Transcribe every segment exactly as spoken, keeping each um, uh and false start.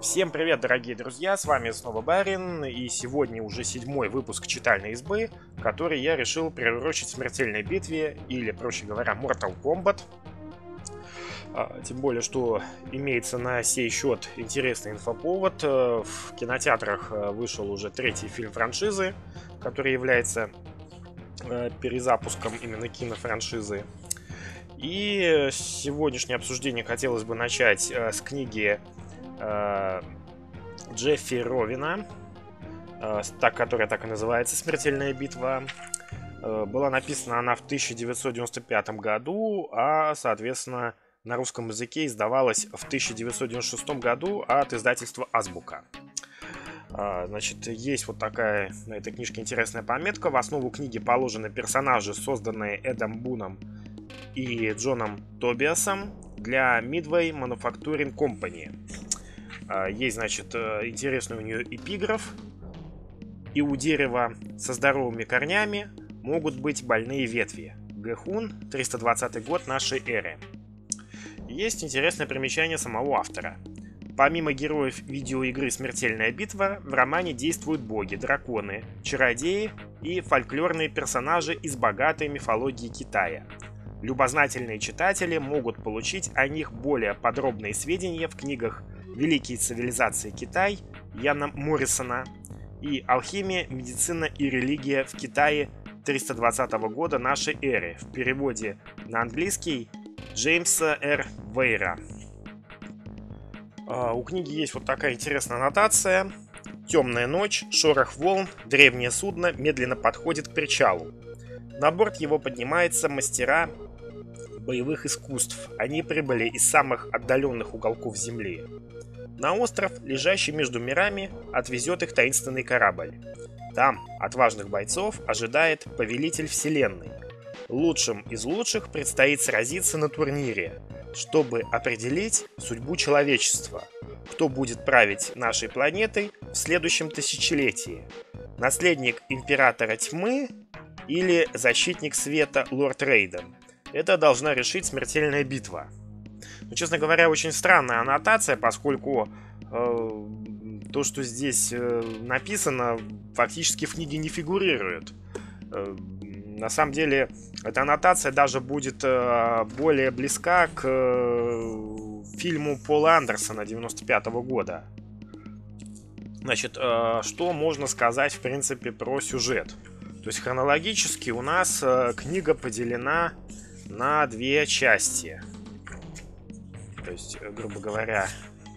Всем привет, дорогие друзья, с вами снова Барин, и сегодня уже седьмой выпуск Читальной избы, который я решил приурочить смертельной битве, или, проще говоря, Mortal Kombat. А, тем более, что имеется на сей счет интересный инфоповод. В кинотеатрах вышел уже третий фильм франшизы, который является перезапуском именно кинофраншизы. И сегодняшнее обсуждение хотелось бы начать с книги Джеффри Ровина, так, которая так и называется «Смертельная битва». Была написана она в тысяча девятьсот девяносто пятом году, а, соответственно, на русском языке издавалась в тысяча девятьсот девяносто шестом году от издательства «Азбука». Значит, есть вот такая на этой книжке интересная пометка. В основу книги положены персонажи, созданные Эдом Буном и Джоном Тобиасом для Midway Manufacturing Company. Есть, значит, интересный у нее эпиграф. И у дерева со здоровыми корнями могут быть больные ветви. Гэхун, триста двадцатый год нашей эры. Есть интересное примечание самого автора. Помимо героев видеоигры «Смертельная битва», в романе действуют боги, драконы, чародеи и фольклорные персонажи из богатой мифологии Китая. Любознательные читатели могут получить о них более подробные сведения в книгах «Великие цивилизации Китай» Яна Моррисона и «Алхимия, медицина и религия в Китае триста двадцатого года нашей эры» в переводе на английский Джеймса Р. Вейра. У книги есть вот такая интересная аннотация. «Темная ночь, шорох волн, древнее судно медленно подходит к причалу. На борт его поднимаются мастера боевых искусств. Они прибыли из самых отдаленных уголков Земли. На остров, лежащий между мирами, отвезет их таинственный корабль. Там отважных бойцов ожидает повелитель вселенной. Лучшим из лучших предстоит сразиться на турнире, чтобы определить судьбу человечества, кто будет править нашей планетой в следующем тысячелетии. Наследник императора тьмы или защитник света лорд Рейден. Это должна решить смертельная битва». Ну, честно говоря, очень странная аннотация, поскольку э, то, что здесь э, написано, фактически в книге не фигурирует. Э, на самом деле, эта аннотация даже будет э, более близка к э, фильму Пола Андерсона девяносто пятого года. Значит, э, что можно сказать, в принципе, про сюжет? То есть, хронологически у нас э, книга поделена на две части. То есть, грубо говоря,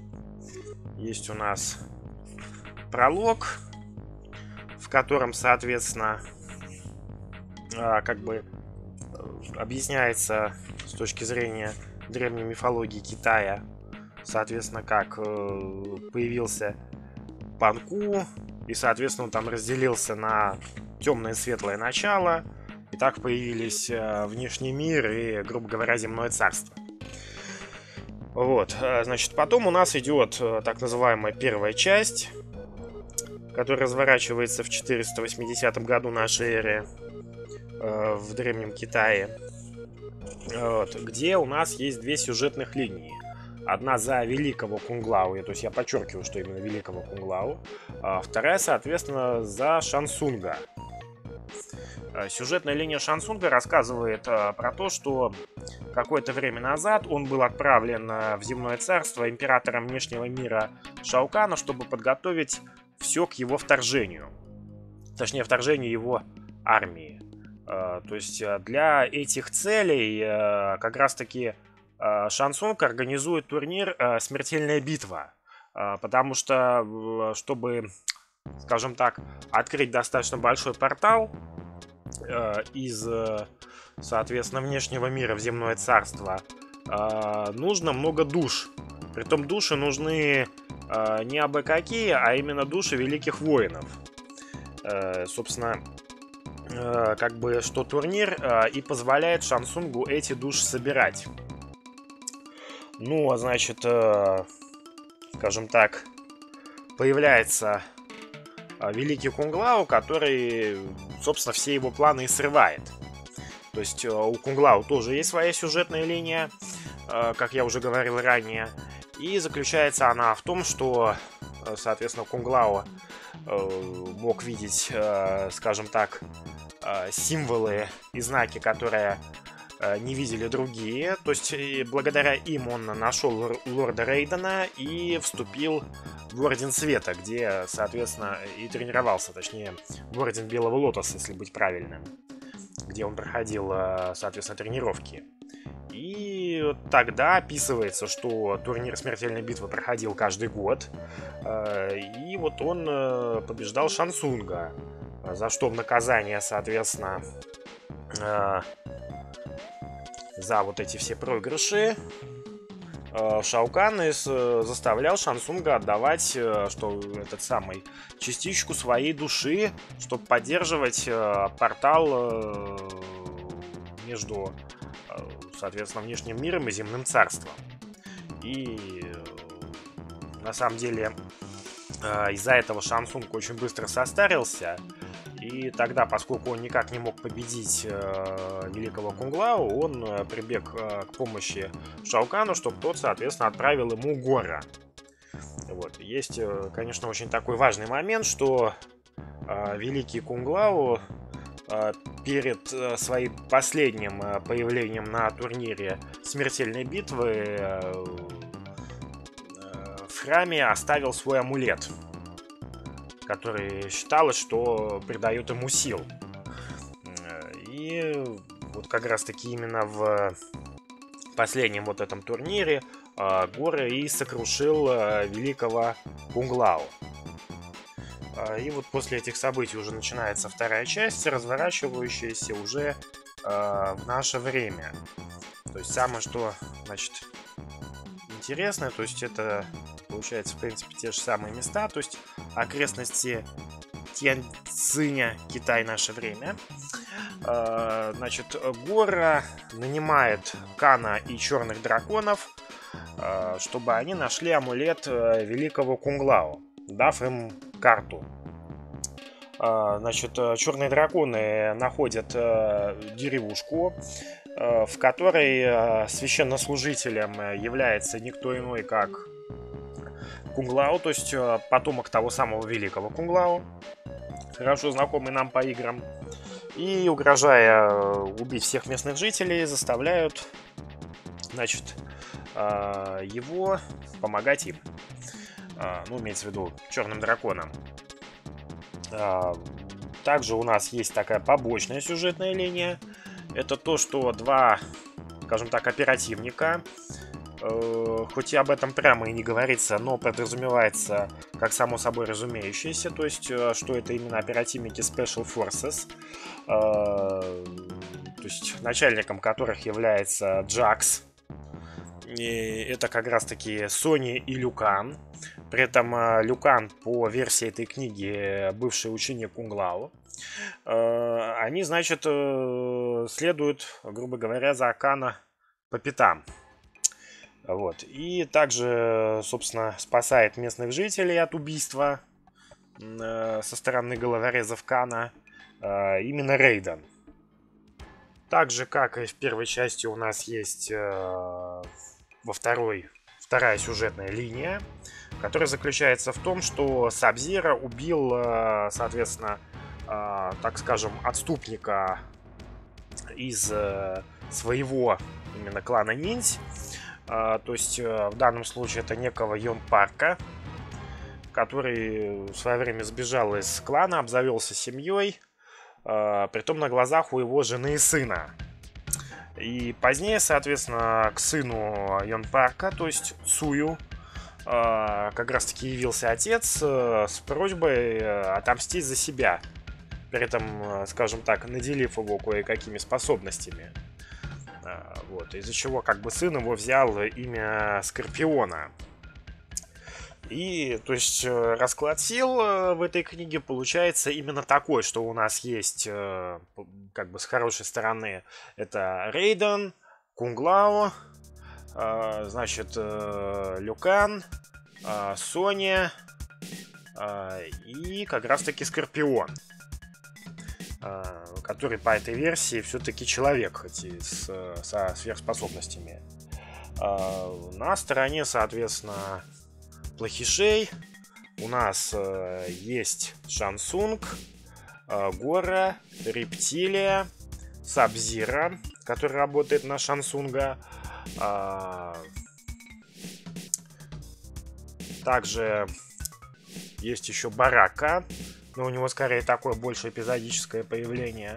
есть у нас пролог, в котором, соответственно, как бы объясняется с точки зрения древней мифологии Китая, соответственно, как появился Пан Ку, и, соответственно, он там разделился на темное и светлое начало, и так появились внешний мир и, грубо говоря, земное царство. Вот, значит, потом у нас идет так называемая первая часть, которая разворачивается в четыреста восьмидесятом году нашей эры э, в Древнем Китае, вот, где у нас есть две сюжетных линии. Одна за великого Кунг-Лау, то есть я подчеркиваю, что именно великого Кунг-Лау, а вторая, соответственно, за Шан Цунга. Сюжетная линия Шан Цунга рассказывает а, про то, что какое-то время назад он был отправлен а, в земное царство императором внешнего мира Шао Кана, чтобы подготовить все к его вторжению. Точнее, вторжению его армии. А, то есть для этих целей а, как раз-таки а, Шан Цунг организует турнир а, «Смертельная битва». А, потому что, чтобы, скажем так, открыть достаточно большой портал из, соответственно, внешнего мира в земное царство, нужно много душ. Притом души нужны не абы какие, а именно души великих воинов. Собственно, как бы, что турнир и позволяет Шан Цунгу эти души собирать. Ну, а значит, скажем так, появляется великий Кунг-Лау, который, собственно, все его планы и срывает. То есть у Кунг-Лау тоже есть своя сюжетная линия, как я уже говорил ранее. И заключается она в том, что, соответственно, Кунг Лао мог видеть, скажем так, символы и знаки, которые не видели другие. То есть благодаря им он нашел лорда Рейдена и вступил в Орден Света, где, соответственно, и тренировался, точнее, в Орден Белого Лотоса, если быть правильным, где он проходил, соответственно, тренировки. И тогда описывается, что турнир Смертельной Битвы проходил каждый год, и вот он побеждал Шан Цунга, за что в наказание, соответственно, за вот эти все проигрыши Шао Кан заставлял Шан Цунга отдавать, что этот самый, частичку своей души, чтобы поддерживать портал между, соответственно, внешним миром и земным царством. И на самом деле из-за этого Шан Цунг очень быстро состарился. И тогда, поскольку он никак не мог победить э, великого Кунг Лао, он э, прибег э, к помощи Шао Кану, чтобы тот, соответственно, отправил ему Гора. Вот. Есть, э, конечно, очень такой важный момент, что э, великий Кунг Лао э, перед э, своим последним э, появлением на турнире Смертельной Битвы э, э, в храме оставил свой амулет, который считалось, что придает ему сил. И вот как раз таки именно в последнем вот этом турнире Гора и сокрушил великого Кунг Лао. И вот после этих событий уже начинается вторая часть, разворачивающаяся уже в наше время. То есть самое, что, значит, интересное, то есть это получается, в принципе, те же самые места, то есть окрестности Тяньцзиня, Китай, наше время. Значит, Гора нанимает Кана и черных драконов, чтобы они нашли амулет великого Кунг Лао, дав им карту. Значит, черные драконы находят деревушку, в которой священнослужителем является никто иной, как Кунг Лао, то есть потомок того самого великого Кунг Лао, хорошо знакомый нам по играм. И, угрожая убить всех местных жителей, заставляют, значит, его помогать им. Ну, имеется в виду черным драконам. Также у нас есть такая побочная сюжетная линия. Это то, что два, скажем так, оперативника, хоть и об этом прямо и не говорится, но подразумевается как само собой разумеющееся, то есть, что это именно оперативники Special Forces, то есть начальником которых является Джакс. И это как раз таки Сони и Люкан. При этом Люкан, по версии этой книги, бывший ученик Кунг Лао. Они, значит, следуют, грубо говоря, за Кана по пятам. Вот. И также, собственно, спасает местных жителей от убийства э, со стороны головорезов Кана э, именно Рейден. Так же, как и в первой части, у нас есть э, во второй вторая сюжетная линия, которая заключается в том, что Саб-Зиро убил, э, соответственно, э, так скажем, отступника из э, своего именно клана Ниндзь. Uh, то есть uh, в данном случае это некого Йон Парка, который в свое время сбежал из клана, обзавелся семьей, uh, притом на глазах у его жены и сына. И позднее, соответственно, к сыну Йон Парка, то есть Цую, uh, как раз таки явился отец uh, с просьбой uh, отомстить за себя, при этом, uh, скажем так, наделив его кое-какими способностями. Вот, из-за чего как бы сын его взял имя Скорпиона. И, то есть, расклад сил в этой книге получается именно такой, что у нас есть, как бы с хорошей стороны, это Рейден, Кунг Лао, значит, Люкан, Соня и как раз таки Скорпион, который по этой версии все-таки человек, хоть и с, со сверхспособностями. На стороне, соответственно, плохишей у нас есть Шансунг, Гора, Рептилия, Сабзира, который работает на Шансунга. Также есть еще Барака, но у него скорее такое больше эпизодическое появление.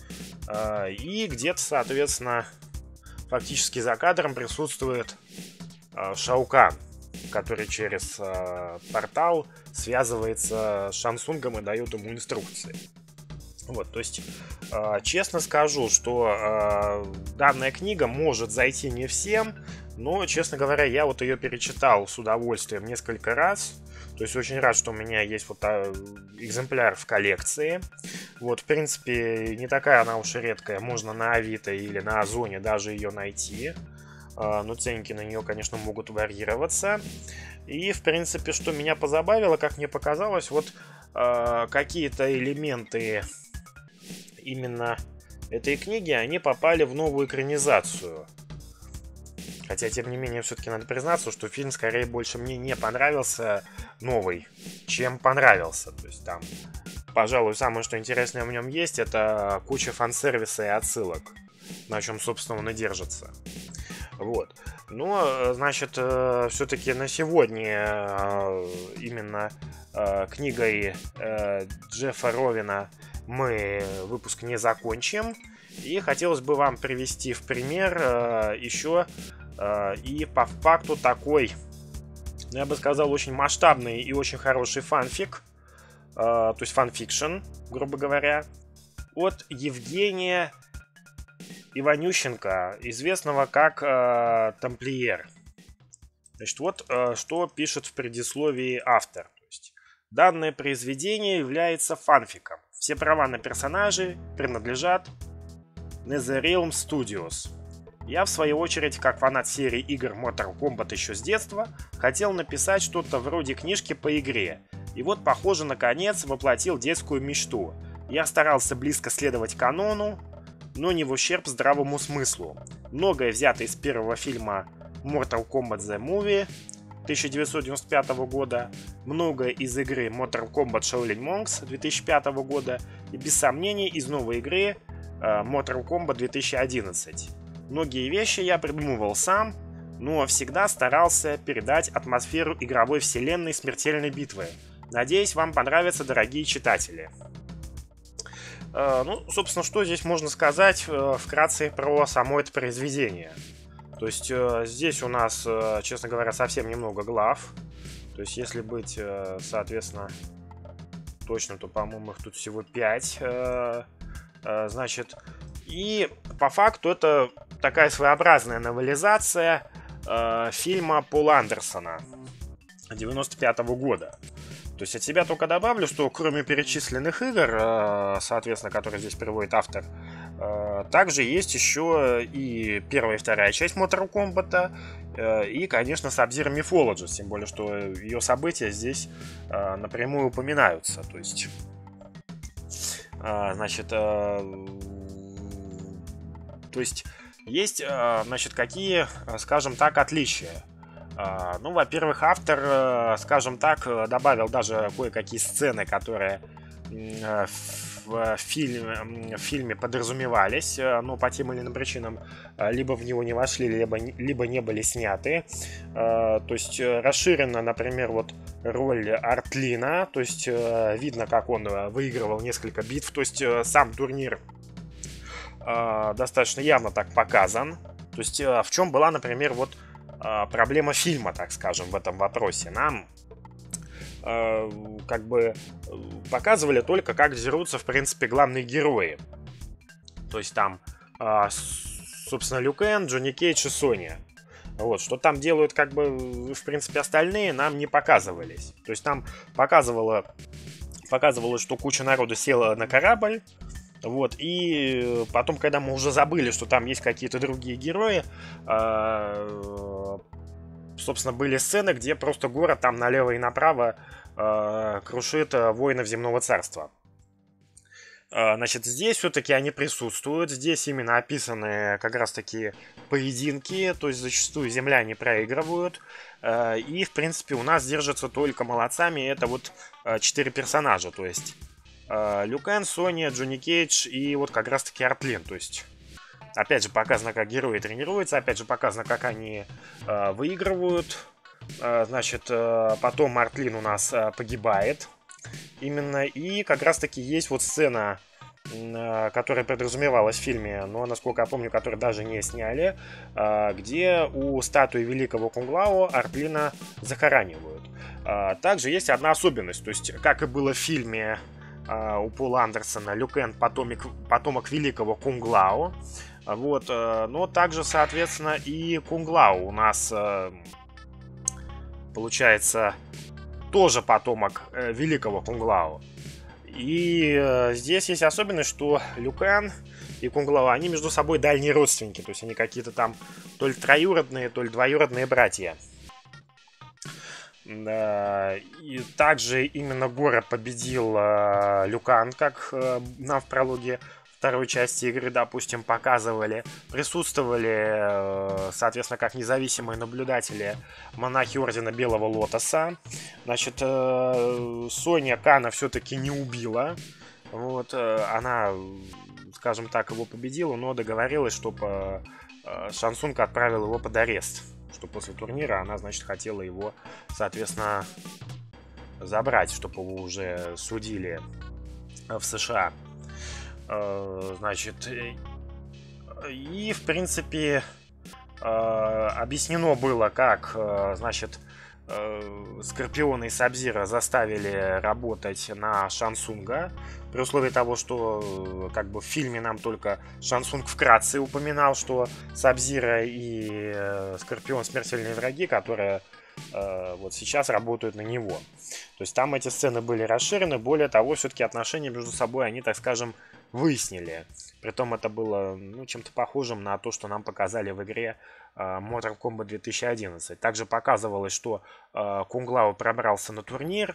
И где-то, соответственно, фактически за кадром присутствует Шаукан, который через портал связывается с Шансунгом и дает ему инструкции. Вот, то есть, честно скажу, что данная книга может зайти не всем, но, честно говоря, я вот ее перечитал с удовольствием несколько раз. То есть очень рад, что у меня есть вот экземпляр в коллекции. Вот, в принципе, не такая она уж и редкая. Можно на Авито или на Озоне даже ее найти. Но ценники на нее, конечно, могут варьироваться. И, в принципе, что меня позабавило, как мне показалось, вот какие-то элементы именно этой книги, они попали в новую экранизацию. Хотя, тем не менее, все-таки надо признаться, что фильм скорее больше мне не понравился новый, чем понравился. То есть там, пожалуй, самое, что интересное в нем есть, это куча фан-сервиса и отсылок, на чем, собственно, он и держится. Вот. Но, значит, все-таки на сегодня именно книгой Джеффа Ровина мы выпуск не закончим. И хотелось бы вам привести в пример еще и по факту такой, я бы сказал, очень масштабный и очень хороший фанфик, то есть фанфикшн, грубо говоря, от Евгения Иванющенко, известного как Тамплиер. Значит, вот что пишет в предисловии автор. То есть, данное произведение является фанфиком. Все права на персонажей принадлежат NetherRealm Studios. Я, в свою очередь, как фанат серии игр Mortal Kombat еще с детства, хотел написать что-то вроде книжки по игре. И вот, похоже, наконец воплотил детскую мечту. Я старался близко следовать канону, но не в ущерб здравому смыслу. Многое взято из первого фильма Mortal Kombat The Movie тысяча девятьсот девяносто пятого года, многое из игры Mortal Kombat Shaolin Monks две тысячи пятого года и, без сомнений, из новой игры Mortal Kombat две тысячи одиннадцать. Многие вещи я придумывал сам, но всегда старался передать атмосферу игровой вселенной смертельной битвы. Надеюсь, вам понравится, дорогие читатели. Ну, собственно, что здесь можно сказать вкратце про само это произведение. То есть здесь у нас, честно говоря, совсем немного глав. То есть если быть, соответственно, точно, то, по-моему, их тут всего пять. Значит, и по факту это такая своеобразная новелизация э, фильма Пола Андерсона девяносто пятого года. То есть от себя только добавлю, что кроме перечисленных игр, э, соответственно, которые здесь приводит автор, э, также есть еще и первая и вторая часть Mortal Kombat, э, и, конечно, Sub-Zero Mythology, тем более, что ее события здесь э, напрямую упоминаются. То есть, э, значит, э, то есть есть, значит, какие, скажем так, отличия. Ну, во-первых, автор, скажем так, добавил даже кое-какие сцены, которые в фильме, в фильме подразумевались, но по тем или иным причинам либо в него не вошли, либо, либо не были сняты. То есть расширена, например, вот роль Артлина, то есть видно, как он выигрывал несколько битв, то есть сам турнир достаточно явно так показан. То есть в чем была, например, вот проблема фильма, так скажем, в этом вопросе. Нам как бы показывали только, как дерутся, в принципе, главные герои. То есть там, собственно, Лю Кэн, Джонни Кейдж и Соня. Вот, что там делают, как бы, в принципе, остальные, нам не показывались. То есть там показывало, показывалось, что куча народу села на корабль. Вот, и потом, когда мы уже забыли, что там есть какие-то другие герои, э, собственно, были сцены, где просто город там налево и направо э, крушит воинов Земного Царства. Значит, здесь все-таки они присутствуют. Здесь именно описаны как раз-таки поединки. То есть зачастую земляне проигрывают. И, в принципе, у нас держатся только молодцами. Это вот четыре персонажа. То есть Лю Кэн, Соня, Джонни Кейдж и вот как раз-таки Артлин. То есть, опять же, показано, как герои тренируются. Опять же, показано, как они выигрывают. Значит, потом Артлин у нас погибает. Именно, и как раз таки есть вот сцена, которая подразумевалась в фильме, но, насколько я помню, которую даже не сняли, где у статуи великого Кунг-Лао Артлина захоранивают. Также есть одна особенность, то есть, как и было в фильме у Пола Андерсона, Лю Кэн потомок, потомок великого Кунг-Лао, вот, но также, соответственно, и Кунг-Лао у нас получается тоже потомок э, великого Кунг-Лао. И э, здесь есть особенность, что Лю Кэн и Кунг-Лао, они между собой дальние родственники. То есть они какие-то там то ли троюродные, то ли двоюродные братья. Э, и также именно Гора победил э, Лю Кан, как э, нам в прологе второй части игры, допустим, показывали. Присутствовали, соответственно, как независимые наблюдатели монахи Ордена Белого Лотоса. Значит, Соня Кана все-таки не убила. Вот, она, скажем так, его победила, но договорилась, чтобы Шансунг отправил его под арест. Что после турнира она, значит, хотела его, соответственно, забрать, чтобы его уже судили в США. Значит, и, в принципе, объяснено было, как, значит, Скорпиона и Сабзира заставили работать на Шансунга, при условии того, что как бы в фильме нам только Шансунг вкратце упоминал, что Сабзира и Скорпион смертельные враги, которые вот сейчас работают на него. То есть там эти сцены были расширены. Более того, все-таки отношения между собой они, так скажем, выяснили. Притом это было, ну, чем-то похожим на то, что нам показали в игре uh, Mortal Kombat две тысячи одиннадцать. Также показывалось, что uh, Кунг-Лао пробрался на турнир,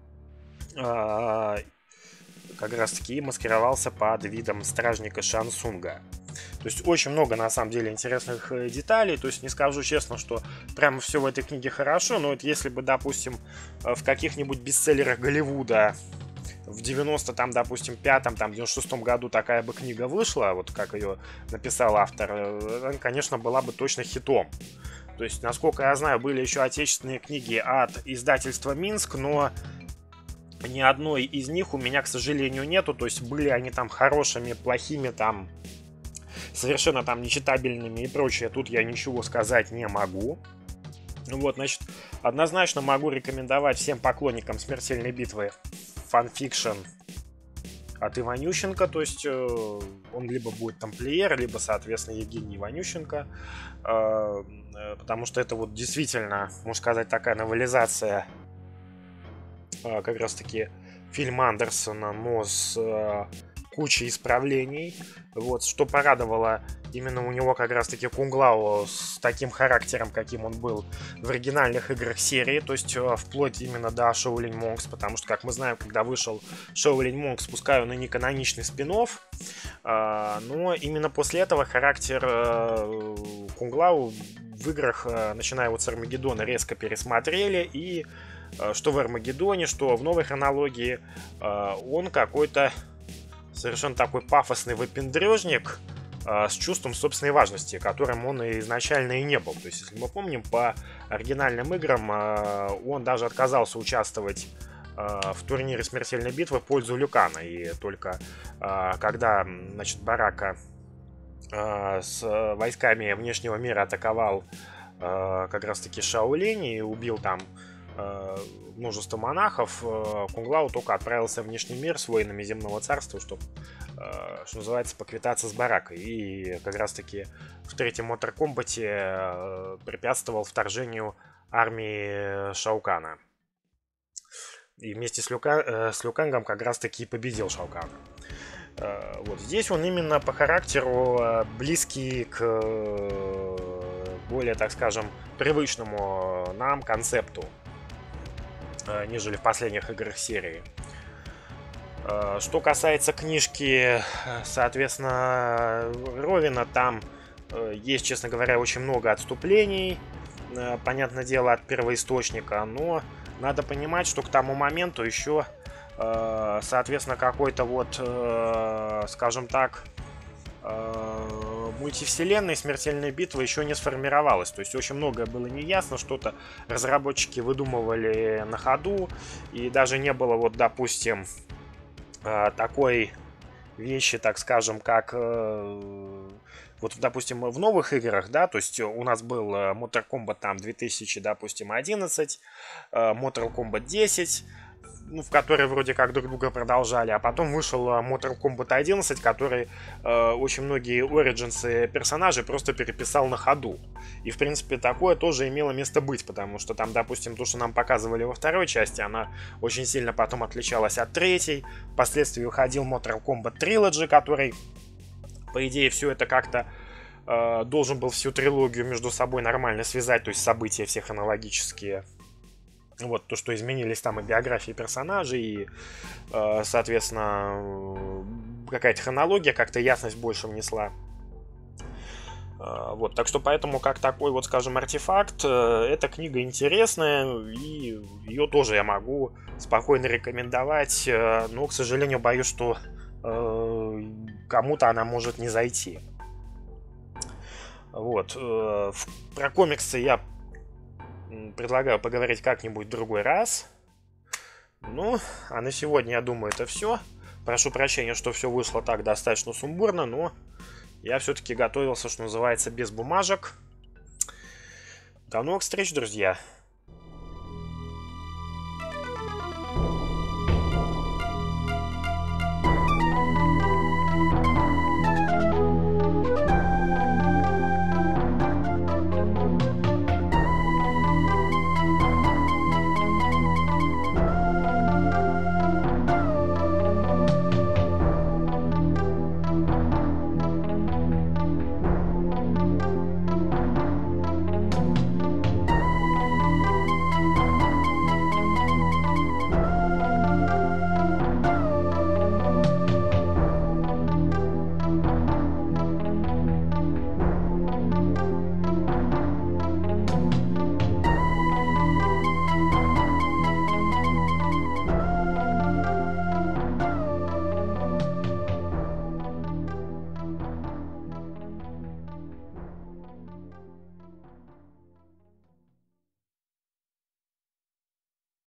uh, как раз таки и маскировался под видом стражника Шансунга. То есть очень много, на самом деле, интересных деталей. То есть не скажу честно, что прямо все в этой книге хорошо, но вот если бы, допустим, в каких-нибудь бестселлерах Голливуда в девяносто, там, допустим, пятом, там, девяносто шестом году такая бы книга вышла, вот как ее написал автор, она, конечно, была бы точно хитом. То есть, насколько я знаю, были еще отечественные книги от издательства Минск, но ни одной из них у меня, к сожалению, нету. То есть были они там хорошими, плохими, там совершенно там нечитабельными и прочее. Тут я ничего сказать не могу. Вот, значит, однозначно могу рекомендовать всем поклонникам «Смертельной битвы» фанфикшн от Иванющенко. То есть э, он либо будет тамплиер, либо, соответственно, Евгений Иванющенко. Э, э, потому что это вот действительно, можно сказать, такая новелизация э, как раз-таки фильма Андерсона, но с э, кучей исправлений. Вот, что порадовало, именно у него как раз-таки Кунг-Лао с таким характером, каким он был в оригинальных играх серии, то есть э, вплоть именно до Shaolin Monks, потому что, как мы знаем, когда вышел Shaolin Monks, пускай он и не каноничный спин-офф, э, но именно после этого характер э, Кунг-Лао в играх, э, начиная вот с Армагеддона, резко пересмотрели, и э, что в Армагеддоне, что в новой хронологии, э, он какой-то совершенно такой пафосный выпендрежник э, с чувством собственной важности, которым он изначально и не был. То есть, если мы помним, по оригинальным играм э, он даже отказался участвовать э, в турнире смертельной битвы в пользу Лю Кана. И только э, когда, значит, Барака э, с войсками внешнего мира атаковал э, как раз-таки Шаолинь и убил там множество монахов, Кунг-Лао только отправился в внешний мир с воинами Земного Царства, чтобы, что называется, поквитаться с Баракой. И как раз-таки в третьем Mortal Kombat препятствовал вторжению армии Шаукана. И вместе с, Люка... с Люкангом как раз-таки победил Шаукана. Вот здесь он именно по характеру близкий к более, так скажем, привычному нам концепту, нежели в последних играх серии. Что касается книжки, соответственно, Ровина, там есть, честно говоря, очень много отступлений, понятное дело, от первоисточника, но надо понимать, что к тому моменту еще, соответственно, какой-то вот, скажем так, мультивселенной смертельной битвы еще не сформировалась. То есть очень многое было неясно, что-то разработчики выдумывали на ходу, и даже не было, вот, допустим, такой вещи, так скажем, как вот, допустим, в новых играх, да, то есть у нас был Mortal Kombat там две тысячи, допустим, одиннадцать, Mortal Kombat десять, ну, в которые вроде как друг друга продолжали, а потом вышел Mortal Kombat одиннадцать, который э, очень многие Origins персонажей просто переписал на ходу. И, в принципе, такое тоже имело место быть, потому что там, допустим, то, что нам показывали во второй части, она очень сильно потом отличалась от третьей. Впоследствии выходил Mortal Kombat Trilogy, который, по идее, все это как-то э, должен был всю трилогию между собой нормально связать, то есть события все хронологические. Вот, то, что изменились там и биографии персонажей, и, э, соответственно, какая-то хронология, как-то ясность больше внесла. Э, вот, так что поэтому, как такой, вот, скажем, артефакт, э, эта книга интересная, и ее тоже я могу спокойно рекомендовать, э, но, к сожалению, боюсь, что э, кому-то она может не зайти. Вот, э, про комиксы я предлагаю поговорить как-нибудь в другой раз. Ну, а на сегодня, я думаю, это все. Прошу прощения, что все вышло так достаточно сумбурно, но я все-таки готовился, что называется, без бумажек. До новых встреч, друзья!